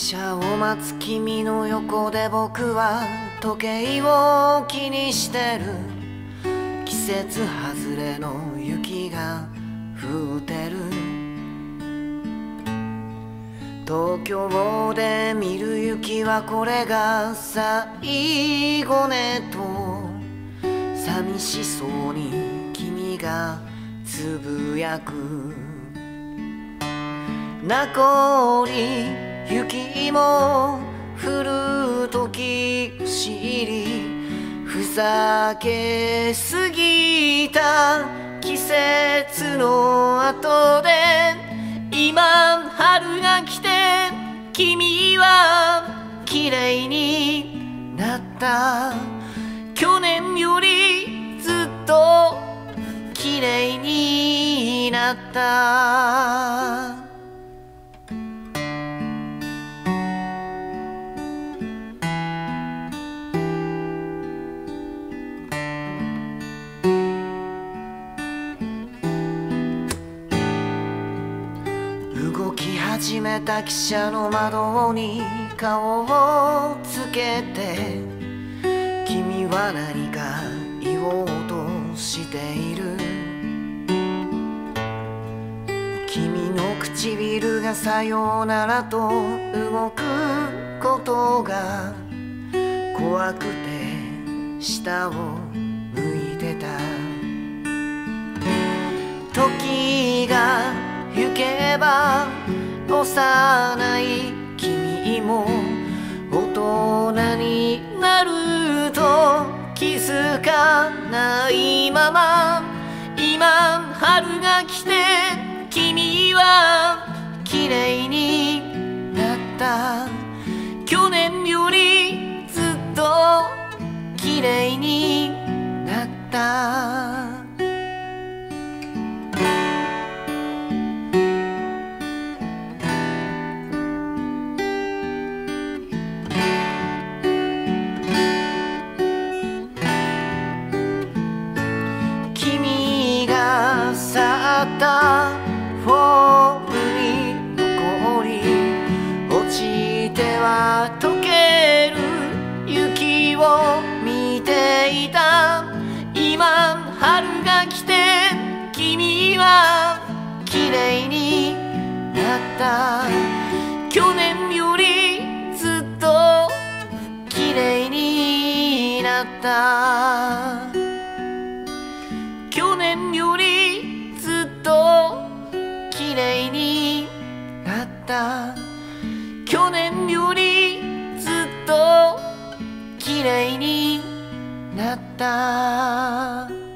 車を待つ君の横で僕は時計を気にしてる。季節外れの雪が降ってる。東京で見る雪はこれが最後ねと寂しそうに君がつぶやく。名残雪も降る時知り、ふざけすぎた季節の後で今春が来て君は綺麗になった。去年よりずっと綺麗になった。動き始めた汽車の窓に顔をつけて、君は何か言おうとしている。君の唇がさようならと動くことが怖くて下を向いてた。時が行けば幼い君も大人になると気づかないまま、今春が来て君は綺麗になった。去年よりずっと綺麗になった。去ったフォームに残り、落ちては溶ける雪を見ていた。今春が来て君は綺麗になった。去年よりずっと綺麗になった。去年よりずっと綺麗になった。去年よりずっと綺麗になった。